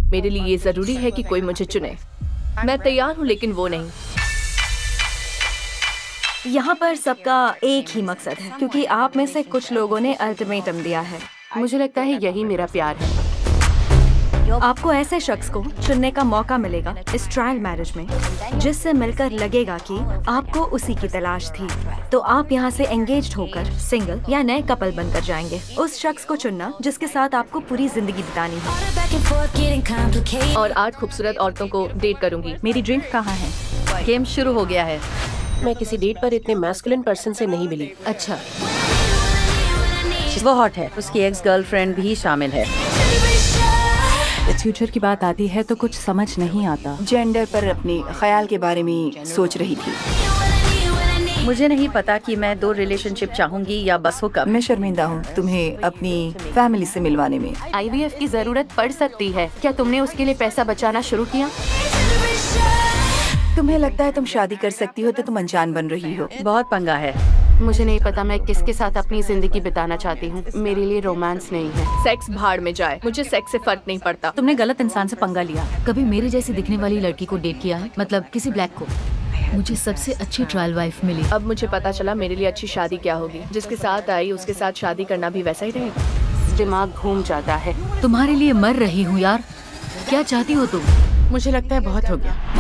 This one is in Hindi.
मेरे लिए ये जरूरी है कि कोई मुझे चुने। मैं तैयार हूँ लेकिन वो नहीं। यहाँ पर सबका एक ही मकसद है, क्योंकि आप में से कुछ लोगों ने अल्टीमेटम दिया है। मुझे लगता है यही मेरा प्यार है। आपको ऐसे शख्स को चुनने का मौका मिलेगा इस ट्रायल मैरिज में, जिससे मिलकर लगेगा कि आपको उसी की तलाश थी। तो आप यहाँ से एंगेज्ड होकर सिंगल या नए कपल बनकर जाएंगे। उस शख्स को चुनना जिसके साथ आपको पूरी जिंदगी बितानी है। और 8 खूबसूरत औरतों को डेट करूंगी। मेरी ड्रिंक कहाँ है? गेम शुरू हो गया है। मैं किसी डेट पर इतने मैस्कुलिन पर्सन से नहीं मिली। अच्छा, वो हॉट है। उसकी एक्स गर्लफ्रेंड भी शामिल है। फ्यूचर की बात आती है तो कुछ समझ नहीं आता। जेंडर पर अपने ख्याल के बारे में सोच रही थी। मुझे नहीं पता कि मैं 2 रिलेशनशिप चाहूंगी या बस हो कब। मैं शर्मिंदा हूँ तुम्हें अपनी फैमिली से मिलवाने में। IVF की जरूरत पड़ सकती है। क्या तुमने उसके लिए पैसा बचाना शुरू किया? तुम्हें लगता है तुम शादी कर सकती हो तो तुम अनजान बन रही हो। बहुत पंगा है। मुझे नहीं पता मैं किसके साथ अपनी जिंदगी बिताना चाहती हूँ। मेरे लिए रोमांस नहीं है। सेक्स भाड़ में जाए, मुझे सेक्स से फर्क नहीं पड़ता। तुमने गलत इंसान से पंगा लिया। कभी मेरे जैसी दिखने वाली लड़की को डेट किया है? मतलब किसी ब्लैक को? मुझे सबसे अच्छी ट्रायल वाइफ मिली। अब मुझे पता चला मेरे लिए अच्छी शादी क्या होगी। जिसके साथ आई उसके साथ शादी करना भी वैसा ही रहेगा। दिमाग घूम जाता है। तुम्हारे लिए मर रही हूँ यार। क्या चाहती हो तुम? मुझे लगता है बहुत हो गया।